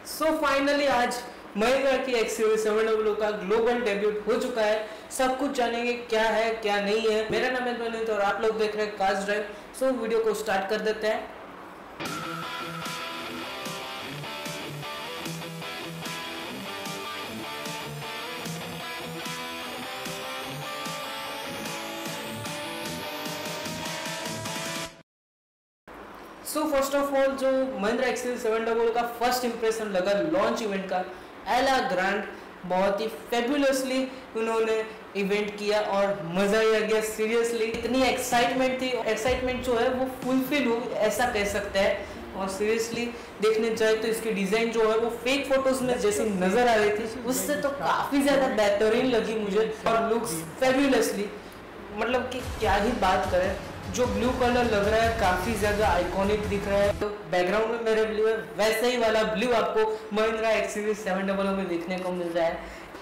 So finally आज महिंद्रा की XUV700 का ग्लोबल डेब्यूट हो चुका है। सब कुछ जानेंगे क्या है क्या नहीं है। मेरा नाम है ध्वनित और आप लोग देख रहे हैं कार्स ड्राइव। सो वीडियो को स्टार्ट कर देते हैं। सो फर्स्ट ऑफ ऑल जो महिंद्रा XUV700 का फर्स्ट इंप्रेशन लगा लॉन्च इवेंट का, एला ग्रैंड बहुत ही फेबुलसली उन्होंने इवेंट किया और मजा ही आ गया। सीरियसली इतनी एक्साइटमेंट थी, एक्साइटमेंट जो है वो फुलफिल हुई ऐसा कह सकते हैं। और सीरियसली देखने जाए तो इसकी डिजाइन जो है वो फेक फोटोज में जैसी नजर आ रही थी उससे तो काफी ज्यादा बेहतरीन लगी मुझे और लुक्स फेबुलसली, मतलब कि क्या ही बात करें। जो ब्लू कलर लग रहा है काफी ज्यादा आइकॉनिक दिख रहा है। तो बैकग्राउंड में मेरे ब्लू है, वैसे ही वाला ब्लू आपको महिंद्रा XUV700 में देखने को मिल रहा है।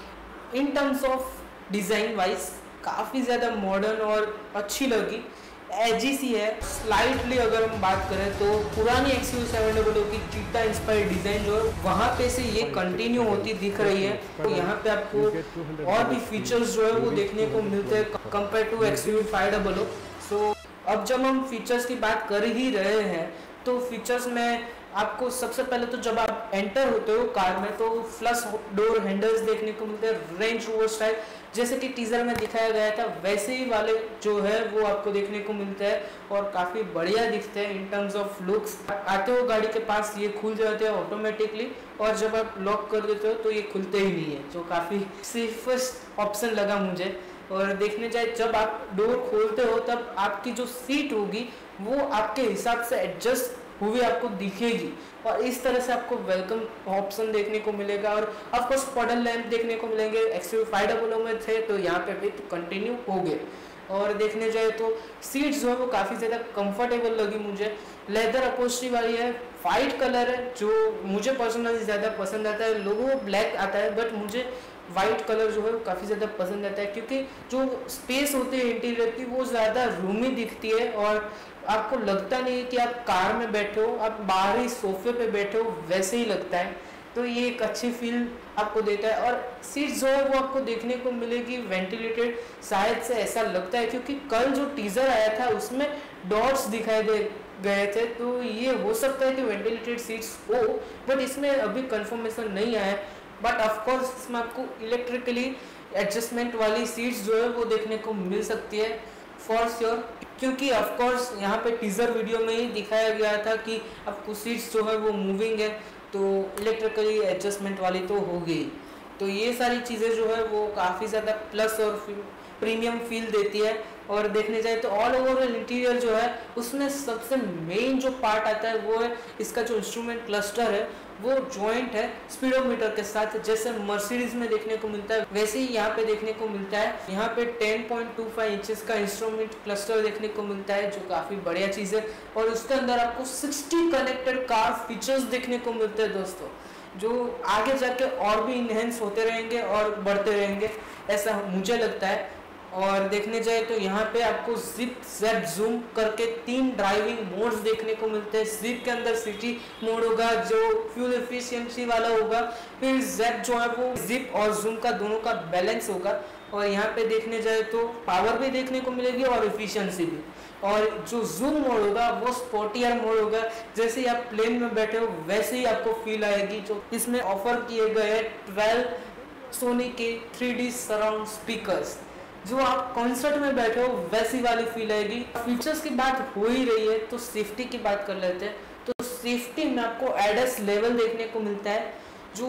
In terms of design wise काफी ज्यादा मॉडर्न और अच्छी लगी, एजी सी है स्लाइटली। अगर हम बात करें तो पुरानी XUV700 की चीता इंस्पायर्ड डिजाइन जो है वहां पे से ये कंटिन्यू होती दिख रही है। तो यहाँ पे आपको और भी फीचर्स जो है वो देखने को मिलते हैं कंपेयर टू XUV500। सो अब जब हम फीचर्स की बात कर ही रहे हैं तो फीचर्स में आपको सबसे पहले तो जब आप एंटर होते हो कार में तो फ्लश डोर हैंडल्स देखने को मिलते हैं, रेंज रोवर स्टाइल जैसे कि टीजर में दिखाया गया था वैसे ही वाले जो है वो आपको देखने को मिलते हैं और काफ़ी बढ़िया दिखते हैं इन टर्म्स ऑफ लुक्स। आते हो गाड़ी के पास ये खुल जाते हैं ऑटोमेटिकली और जब आप लॉक कर देते हो तो ये खुलते ही नहीं है, जो काफ़ी सेफेस्ट ऑप्शन लगा मुझे। और देखने जाए जब आप डोर खोलते हो तब आपकी जो सीट होगी वो आपके हिसाब से एडजस्ट हुई आपको दिखेगी और इस तरह से आपको वेलकम ऑप्शन देखने को मिलेगा। और ऑफ कोर्स पॉडल लैंप देखने को मिलेंगे, XUV500 में थे तो यहाँ पे भी तो कंटिन्यू हो गए। और देखने जाए तो सीट्स जो है वो काफ़ी ज़्यादा कंफर्टेबल लगी मुझे, लेदर अपहोल्स्ट्री वाली है, वाइट कलर है जो मुझे पर्सनली ज़्यादा पसंद आता है। लोगों को ब्लैक आता है बट मुझे वाइट कलर जो है वो काफ़ी ज़्यादा पसंद आता है क्योंकि जो स्पेस होती है इंटीरियर की वो ज़्यादा रूमी दिखती है और आपको लगता नहीं है कि आप कार में बैठे हो, आप बाहर ही सोफे पे बैठे हो वैसे ही लगता है। तो ये एक अच्छी फील आपको देता है। और सीट जो है वो आपको देखने को मिलेगी वेंटिलेटेड, शायद से ऐसा लगता है क्योंकि कल जो टीजर आया था उसमें डॉट्स दिखाई दे गए थे तो ये हो सकता है कि वेंटिलेटेड सीट्स हो बट इसमें अभी कंफर्मेशन नहीं आया। बट ऑफकोर्स इसमें आपको इलेक्ट्रिकली एडजस्टमेंट वाली सीट्स जो है वो देखने को मिल सकती है फॉर श्योर, क्योंकि ऑफकोर्स यहाँ पे टीजर वीडियो में ही दिखाया गया था कि आपको सीट्स जो है वो मूविंग है तो इलेक्ट्रिकली एडजस्टमेंट वाली तो होगी। तो ये सारी चीज़ें जो है वो काफ़ी ज़्यादा प्लस और प्रीमियम फील देती है। और देखने जाए तो ऑल ओवर इंटीरियर जो है उसमें सबसे मेन जो पार्ट आता है वो है इसका जो इंस्ट्रूमेंट क्लस्टर है वो जॉइंट है स्पीडोमीटर के साथ, जैसे मर्सिडीज में देखने को मिलता है वैसे ही यहाँ पे देखने को मिलता है। यहाँ पे 10.25 इंचेस का इंस्ट्रूमेंट क्लस्टर देखने को मिलता है जो काफ़ी बढ़िया चीज़ है। और उसके अंदर आपको 60 कनेक्टेड कार फीचर्स देखने को मिलते हैं दोस्तों, जो आगे जाके और भी इनहेंस होते रहेंगे और बढ़ते रहेंगे ऐसा मुझे लगता है। और देखने जाए तो यहाँ पे आपको जिप जेड जूम करके 3 ड्राइविंग मोड्स देखने को मिलते हैं। जिप के अंदर सिटी मोड होगा जो फ्यूल एफिशिएंसी वाला होगा, फिर जेड जो है वो जिप और जूम का दोनों का बैलेंस होगा। और यहाँ पे देखने जाए तो पावर भी देखने को मिलेगी और एफिशिएंसी भी। और जो जूम मोड होगा वो स्पोर्टियर मोड होगा, जैसे ही आप प्लेन में बैठे हो वैसे ही आपको फील आएगी। जो इसमें ऑफर किए गए 12 सोनी के 3D सराउंड स्पीकर्स, जो आप कॉन्सर्ट में बैठे हो वैसी वाली फील आएगी। फीचर्स की बात हो ही रही है तो सेफ्टी की बात कर लेते हैं। तो सेफ्टी में आपको ADAS लेवल देखने को मिलता है जो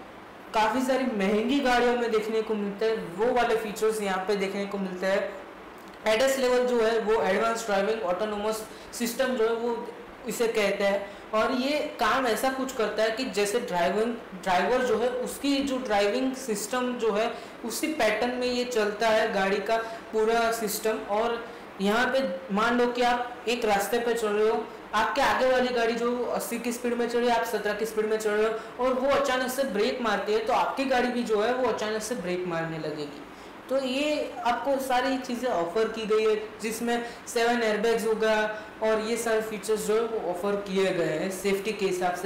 काफ़ी सारी महंगी गाड़ियों में देखने को मिलता है, वो वाले फीचर्स यहाँ पे देखने को मिलते हैं। ADAS लेवल जो है वो एडवांस ड्राइविंग ऑटोनोमस सिस्टम जो है वो इसे कहते हैं। और ये काम ऐसा कुछ करता है कि जैसे ड्राइवर जो है उसकी जो ड्राइविंग सिस्टम जो है उसी पैटर्न में ये चलता है गाड़ी का पूरा सिस्टम। और यहाँ पे मान लो कि आप एक रास्ते पे चल रहे हो, आपके आगे वाली गाड़ी जो 80 की स्पीड में चल रही है, आप 17 की स्पीड में चल रहे हो और वो अचानक से ब्रेक मारती है तो आपकी गाड़ी भी जो है वो अचानक से ब्रेक मारने लगेगी। तो ये आपको सारी चीज़ें ऑफर की गई है जिसमें 7 एयरबैग्स होगा और ये सारे फीचर्स जो है वो ऑफर किए गए हैं सेफ्टी के हिसाब से।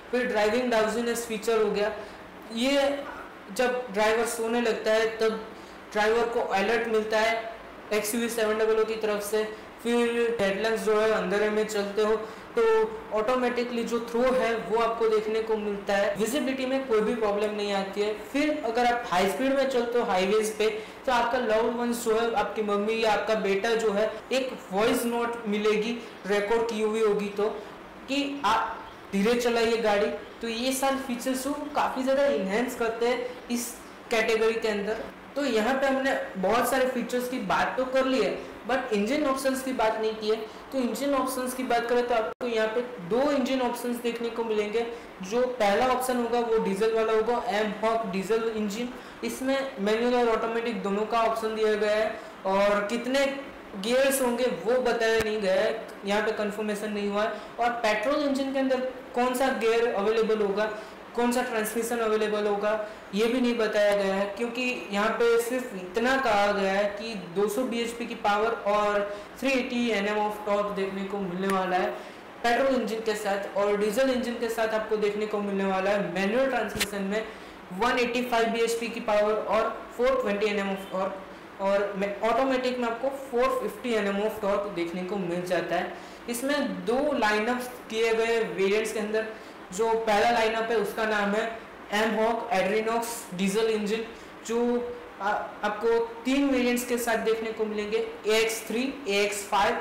फिर ड्राइविंग ड्राउजीनेस फीचर हो गया, ये जब ड्राइवर सोने लगता है तब ड्राइवर को अलर्ट मिलता है XUV700 की तरफ से। फिर हेडलाइट्स जो है अंधेरे में चलते हो तो ऑटोमेटिकली जो थ्रो है वो आपको देखने को मिलता है, विजिबिलिटी में कोई भी प्रॉब्लम नहीं आती है। फिर अगर आप हाई स्पीड में चलते हो हाईवेज पे तो आपका लव्ड वंस जो है, आपकी मम्मी या आपका बेटा जो है, एक वॉइस नोट मिलेगी रिकॉर्ड की हुई होगी तो कि आप धीरे चलाइए गाड़ी। तो ये सारे फीचर्स को काफ़ी ज़्यादा इन्हेंस करते हैं इस कैटेगरी के अंदर। तो यहाँ पे हमने बहुत सारे फीचर्स की बात तो कर ली है, बट इंजन ऑप्शंस की बात नहीं की है। तो इंजन ऑप्शंस की बात करें तो आपको यहाँ पे 2 इंजन ऑप्शंस देखने को मिलेंगे। जो पहला ऑप्शन होगा वो डीजल वाला होगा, एमहॉक डीजल इंजन। इसमें मैनुअल और ऑटोमेटिक दोनों का ऑप्शन दिया गया है, और कितने गियर्स होंगे वो बताया नहीं गया है, यहाँ पे कंफर्मेशन नहीं हुआ है। और पेट्रोल इंजन के अंदर कौन सा गियर अवेलेबल होगा, कौन सा ट्रांसमिशन अवेलेबल होगा, ये भी नहीं बताया गया है, क्योंकि यहाँ पे सिर्फ इतना कहा गया है कि 200 bhp की पावर और 380 Nm ऑफ टॉर्क देखने को मिलने वाला है पेट्रोल इंजन के साथ। और डीजल इंजन के साथ आपको देखने को मिलने वाला है मैनुअल ट्रांसमिशन में 185 bhp की पावर और 420 Nm ऑफ टॉर्क, और ऑटोमेटिक में आपको 450 Nm ऑफ टॉर्क देखने को मिल जाता है। इसमें 2 लाइनअप्स किए गए वेरिएंट्स के अंदर। जो पहला लाइनअप है उसका नाम है एमहॉक एड्रीनॉक्स डीजल इंजन, जो आपको 3 वेरिएंट्स के साथ देखने को मिलेंगे, AX3, AX5,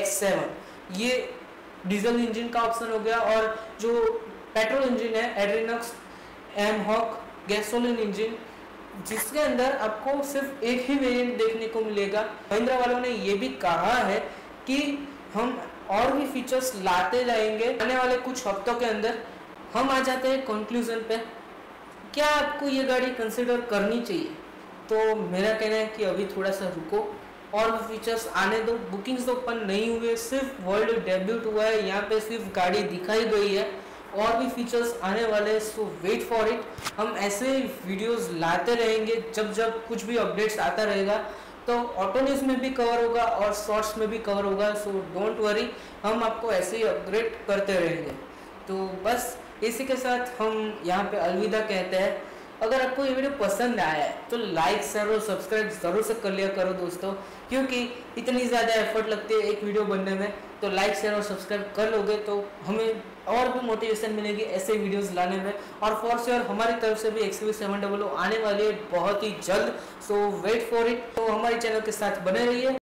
AX7। ये डीजल इंजन का ऑप्शन हो गया। और जो पेट्रोल इंजन है एड्रीनॉक्स एमहॉक गैसोलिन इंजन, जिसके अंदर आपको सिर्फ एक ही वेरिएंट देखने को मिलेगा। महिंद्रा वालों ने ये भी कहा है कि हम और भी फीचर्स लाते जाएंगे आने वाले कुछ हफ्तों के अंदर। हम आ जाते हैं कंक्लूजन पे, क्या आपको ये गाड़ी कंसिडर करनी चाहिए? तो मेरा कहना है कि अभी थोड़ा सा रुको और भी फीचर्स आने दो। बुकिंग्स तो ओपन नहीं हुए, सिर्फ वर्ल्ड डेब्यूट हुआ है, यहाँ पे सिर्फ गाड़ी दिखाई गई है, और भी फीचर्स आने वाले हैं, सो वेट फॉर इट। हम ऐसे वीडियोस लाते रहेंगे, जब जब कुछ भी अपडेट्स आता रहेगा तो ऑटो न्यूज़ में भी कवर होगा और शॉर्ट्स में भी कवर होगा, सो डोंट वरी, हम आपको ऐसे ही अपग्रेड करते रहेंगे। तो बस इसी के साथ हम यहाँ पे अलविदा कहते हैं। अगर आपको ये वीडियो पसंद आया है तो लाइक शेयर और सब्सक्राइब ज़रूर से कर लिया करो दोस्तों, क्योंकि इतनी ज़्यादा एफर्ट लगती है एक वीडियो बनने में। तो लाइक शेयर और सब्सक्राइब कर लोगे तो हमें और भी मोटिवेशन मिलेगी ऐसे वीडियोस लाने में। और फॉर श्योर हमारी तरफ से भी XUV700 आने वाली है बहुत ही जल्द, सो वेट फॉर इट। तो हमारे चैनल के साथ बने रहिए।